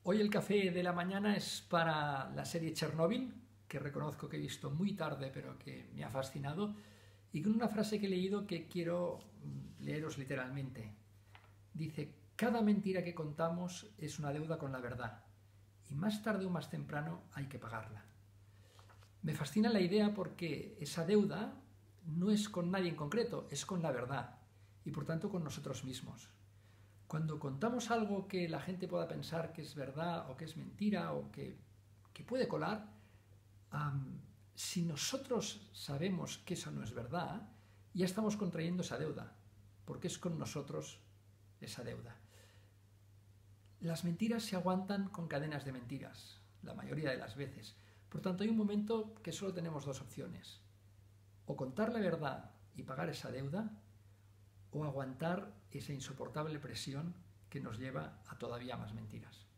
Hoy el café de la mañana es para la serie Chernobyl, que reconozco que he visto muy tarde, pero que me ha fascinado, y con una frase que he leído que quiero leeros literalmente. Dice, cada mentira que contamos es una deuda con la verdad, y más tarde o más temprano hay que pagarla. Me fascina la idea porque esa deuda no es con nadie en concreto, es con la verdad, y por tanto con nosotros mismos. Cuando contamos algo que la gente pueda pensar que es verdad o que es mentira o que puede colar, si nosotros sabemos que eso no es verdad, ya estamos contrayendo esa deuda, porque es con nosotros esa deuda. Las mentiras se aguantan con cadenas de mentiras, la mayoría de las veces. Por tanto, hay un momento que solo tenemos dos opciones. O contar la verdad y pagar esa deuda, o aguantar esa insoportable presión que nos lleva a todavía más mentiras.